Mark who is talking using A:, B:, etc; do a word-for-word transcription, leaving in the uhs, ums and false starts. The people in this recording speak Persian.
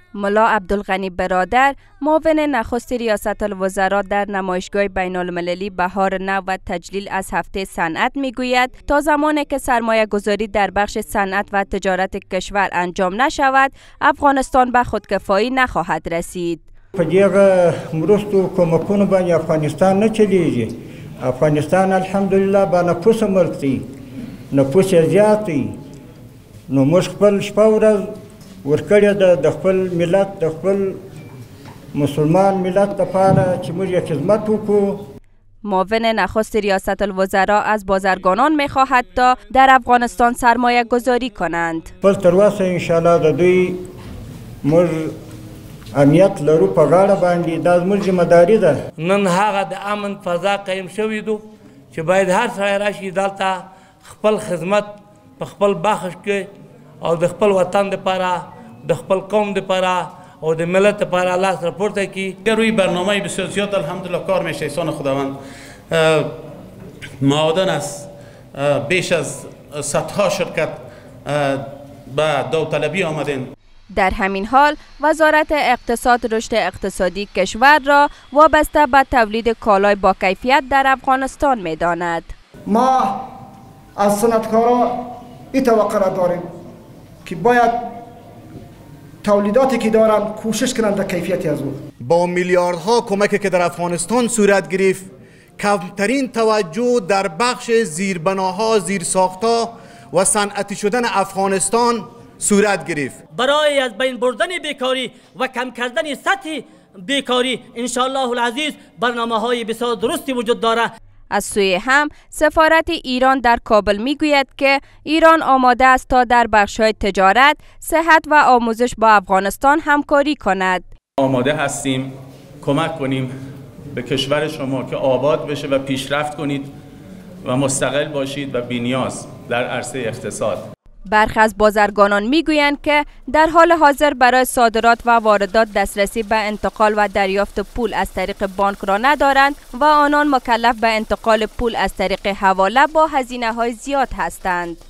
A: ملا عبدالغنی برادر، معاون نخست ریاست الوزراء در نمایشگاه بین المللی بهار نو و تجلیل از هفته صنعت میگوید تا زمانی که سرمایه گذاری در بخش صنعت و تجارت کشور انجام نشود، افغانستان به خودکفایی نخواهد رسید.
B: په دیگه مرستو کمکونو باندې افغانستان نه چلیږي. افغانستان الحمدلله با نفوس ملک دی، نفوس زیات دی. نو موږ خپل شپه ورځ ورکړې ده د خپل ملت د خپل مسلمان ملت لپاره چې موږ یې خدمت وکړو.
A: معاون نخست ریاست الوزراء از بازرگانان می‌خواهد تا در افغانستان سرمایه گذاری کنند.
B: خپل تر اوسه انشاءالله د دوی موږ امنیت لرو په غاړه باندې، دا زموږ ذمهداري ده.
C: نن هغه د امن فضا قایم شوی دو چې باید هر سړی راشي دلته خپل خدمت په خپل بخش کې او د خپل وطن لپاره، د خپل قوم لپاره او د ملت لپاره لاس راپورته کی.
D: روی برنامه بسیار زیاد الحمدلله کار میشه. احسان خداوند معادن است بیش از صدها شرکت به داوطلبی آمدن.
A: در همین حال وزارت اقتصاد رشد اقتصادی کشور را وابسته به تولید کالای با کیفیت در افغانستان می‌داند.
E: ما از صنعتکارا این توقع را داریم که باید تولیداتی که دارن کوشش کنند در کیفیتی از او.
F: با میلیاردها کمکی که در افغانستان صورت گرفت، کمترین توجه در بخش زیربناها، زیرساختها و صنعتی شدن افغانستان صورت گرفت.
G: برای از بین بردن بیکاری و کم کردن سطح بیکاری انشاءالله العزیز برنامه‌های بسیار درستی وجود دارد.
A: از سوی هم سفارت ایران در کابل میگوید که ایران آماده است تا در بخش‌های تجارت، صحت و آموزش با افغانستان همکاری کند.
D: آماده هستیم کمک کنیم به کشور شما که آباد بشه و پیشرفت کنید و مستقل باشید و بی‌نیاز در عرصه اقتصاد.
A: برخی از بازرگانان میگویند که در حال حاضر برای صادرات و واردات دسترسی به انتقال و دریافت پول از طریق بانک را ندارند و آنان مکلف به انتقال پول از طریق حواله با هزینه‌های زیاد هستند.